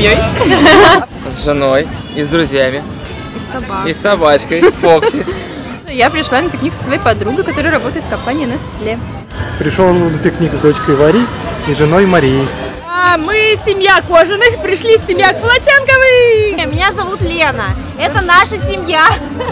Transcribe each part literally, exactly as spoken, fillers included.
семьей. С женой и с друзьями. И с собакой. И с собачкой Фокси. Я пришла на пикник со своей подругой, которая работает в компании Nestle. Пришел на пикник с дочкой Вари и женой Марией. А мы семья Кожаных, пришли с семья Кулаченковых. Меня зовут Лена, это наша семья.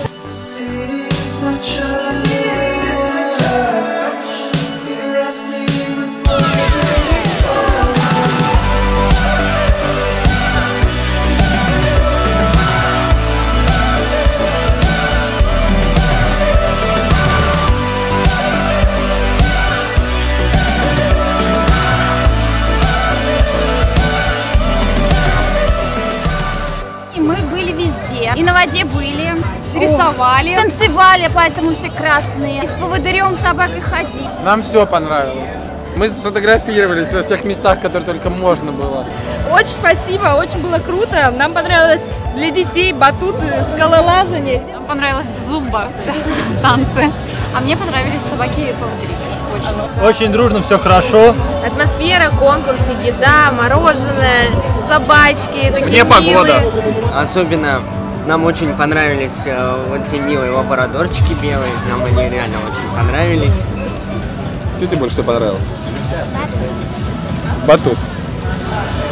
Мы были везде. И на воде были. Рисовали. Танцевали, поэтому все красные. И с поводырем собакой ходили. Нам все понравилось. Мы сфотографировались во всех местах, которые только можно было. Очень спасибо, очень было круто. Нам понравилось для детей батуты, скалолазание. Нам понравилась зумба, танцы. А мне понравились собаки и поводыри. Очень. Очень дружно, все хорошо. Атмосфера, конкурсы, еда, мороженое, собачки. Мне погода. Особенно нам очень понравились э, вот те милые лабрадорчики белые. Нам они реально очень понравились. Что тебе больше всего понравилось? Батут.